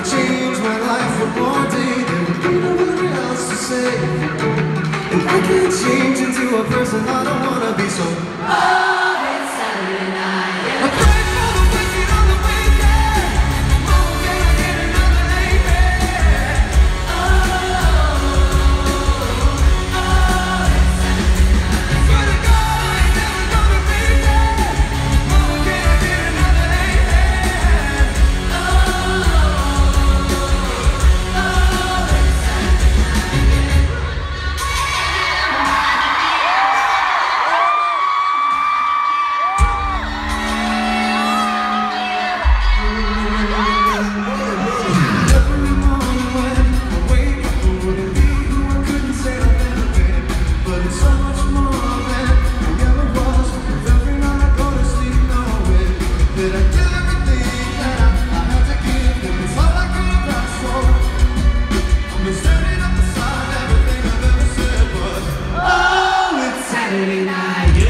change my life one more day, there would be nobody else to save. And I can't change into a person I don't wanna be, so Oh, it's Saturday night, yeah. I pray for the wicked on the weekend. Oh, can I get another amen? Swear to God I ain't never gonna be there. Oh, can I get another amen? Every morning when I wake up, I wanna be who I couldn't say I've never been. But it's so much more than I ever was. With every night I go to sleep knowing that I give everything that I have to give, and it's all I could ask for. I'm just standing up beside everything I've ever said, but Oh, it's Saturday night, yeah.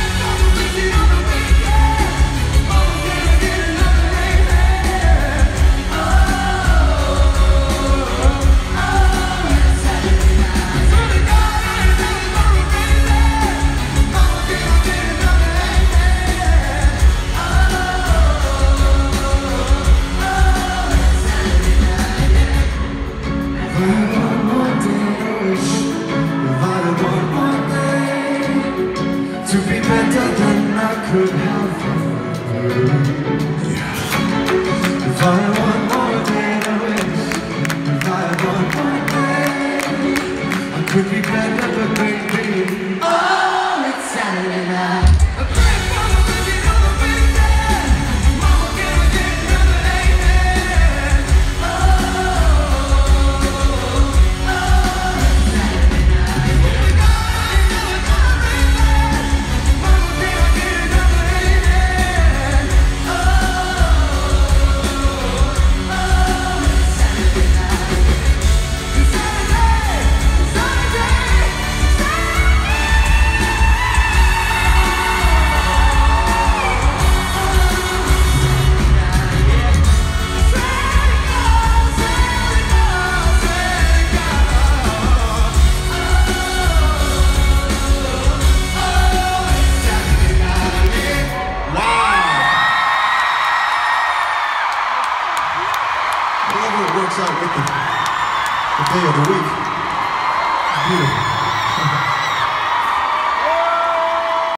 To be better than I could have ever. If I had one more day to wish, if I had one more day, I could be better, but baby, Oh, it's Saturday night. I pray for the wicked on the weekend. Mama, can I get another amen? Whatever it works out with the day of the week. It's beautiful.